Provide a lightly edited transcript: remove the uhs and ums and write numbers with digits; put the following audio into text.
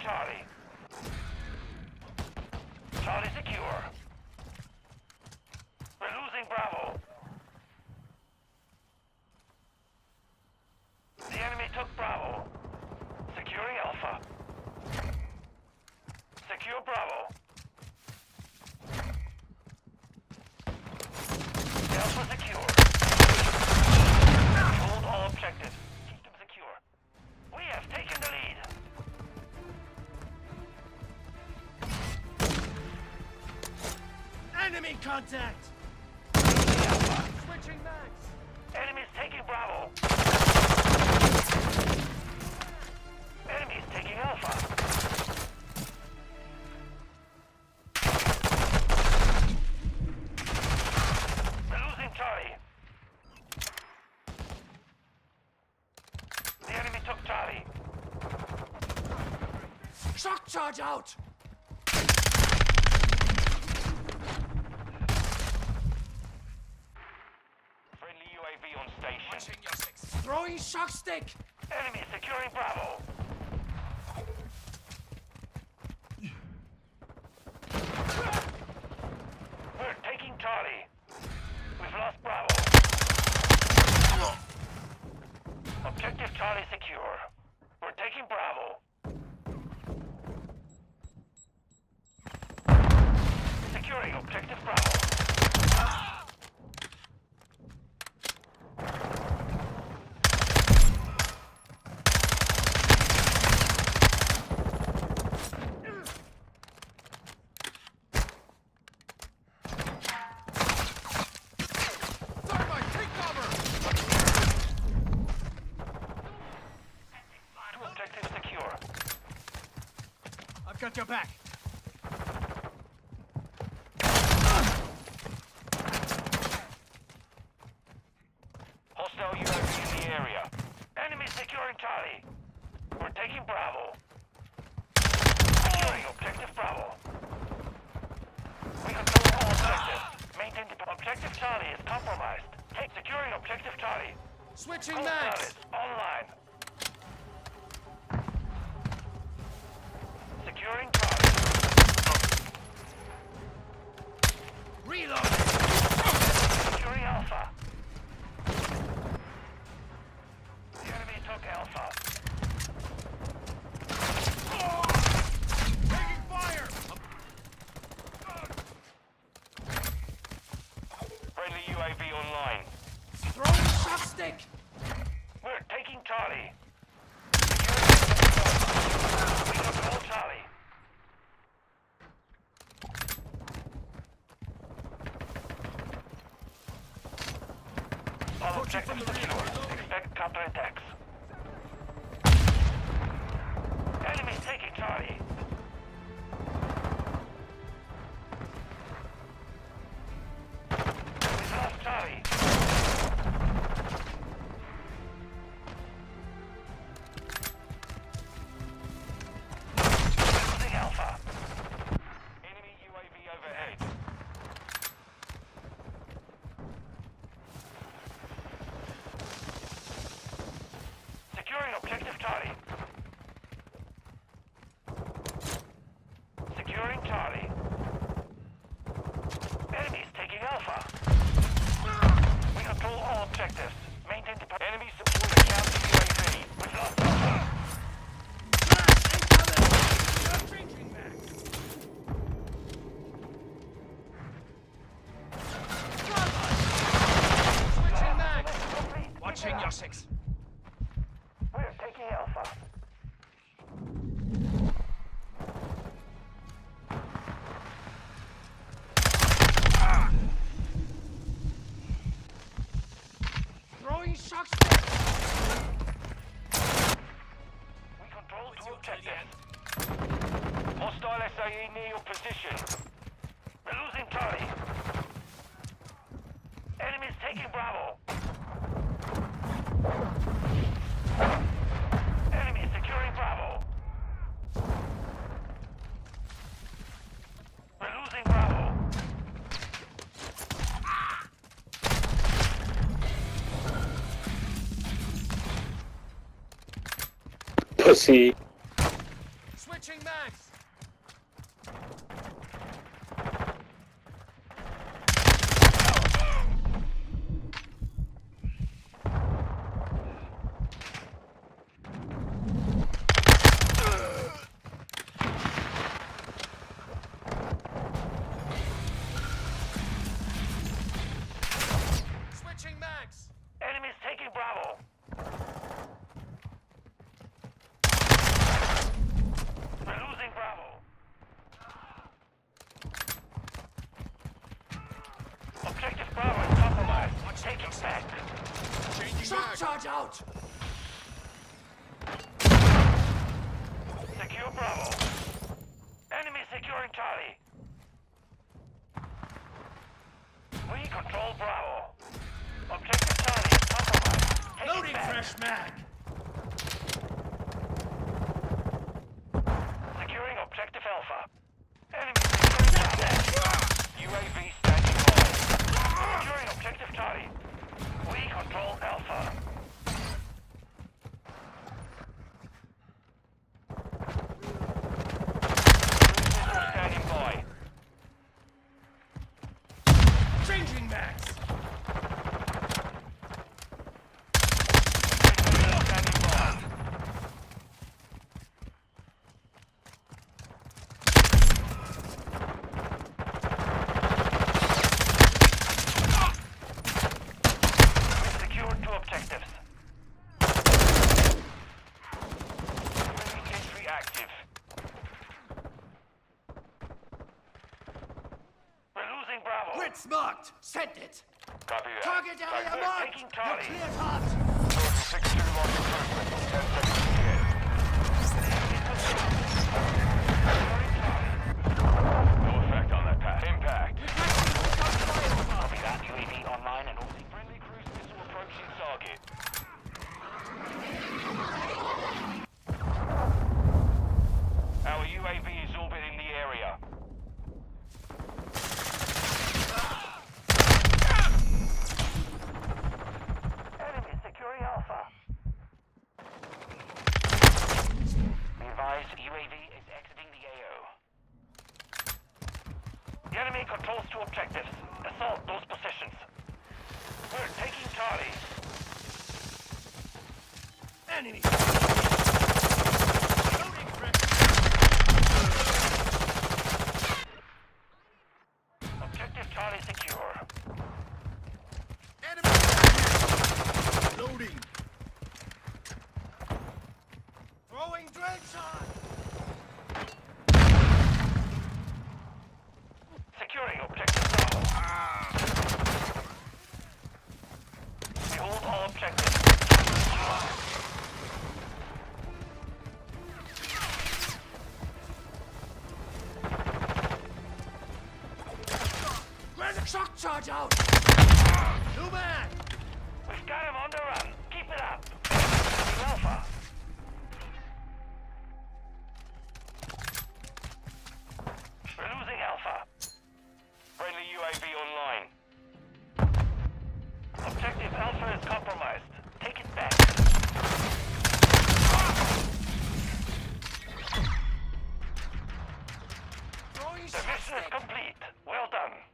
Charlie. Charlie secure. We're losing Bravo. The enemy took Bravo. Securing Alpha. Secure Bravo. Alpha secure. Hold all objectives. Keep them secure. We have taken the lead. Enemy contact! Switching mags! Enemies taking Bravo. Enemies taking Alpha. We're losing Charlie. The enemy took Charlie. Shock charge out! Friendly UAV on station. Watching your six. Throwing shock stick! Enemy securing Bravo. We're taking Charlie. We've lost Bravo. Objective Charlie secure. We're taking Bravo. Securing objective Bravo. Thermite, take cover! Two objectives secure. I've got your back. Hostile UAV in the area. Enemy securing Charlie. We're taking Bravo. Securing objective Bravo. We control all objectives. Maintain the objective Charlie is compromised. Take securing objective Charlie. Switching Full mags! service online. Securing Charlie. Reload! Securing Alpha. The enemy took Alpha. Taking fire! Friendly UAV online. Throwing shock stick! We're taking Charlie. Securing we control Charlie. All objectives secure. Expect counterattacks. Enemies taking Charlie. We've lost Charlie. Losing Alpha. Enemy UAV overhead. Securing objective Charlie. Securing Charlie. Enemies taking Alpha. We control all objectives. Maintain the enemy support the counter UAV. We've lost Alpha. Changing mags! Switching mags! Watching your six. We're taking Alpha. Throwing shock stick! We control two objectives. Hostile SAE near your position. We're losing Charlie. Enemies taking Bravo. Enemy securing Bravo. We're losing Bravo. Pussy. Switching mags. Switching mags. Enemies taking Bravo. We're losing Bravo. Objective Bravo is compromised. Take it back. Changing shock charge out. Secure Bravo. Enemy securing Charlie. We control Bravo. Objective Charlie is compromised. Take it Loading back. fresh mag. Securing Objective Alpha. Enemy securing Charlie. UAV standing by. Securing Objective Charlie. We control Alpha. Standing by. Changing mags. Standing by. We've secured 2 objectives. Friendly entry active. We're losing Bravo. Blitz marked. Send it. Copy that. Target area We're marked. taking You're Charlie. cleared hot. Jordan 6-2 lost improvement. 10 seconds to get. No effect on that path. Impact. Copy that. UAV online and holding friendly cruise missile approaching target. Our UAV is orbiting the area. Enemy securing Alpha. Be advised, UAV is exiting the AO. The enemy controls 2 objectives. Assault those positions. We're taking Charlie. Enemy. Loading fresh. Objective Charlie secure. Enemy. Loading. Throwing drench on. Securing objective Bravo. We hold all objectives. Granite shock charge out. New man. We've got him on the run. Keep it up. Taking Alpha. We're losing Alpha. Friendly UAV online. Objective Alpha is compromised. Take it back. Throwing The shock mission is stick. complete. Well done.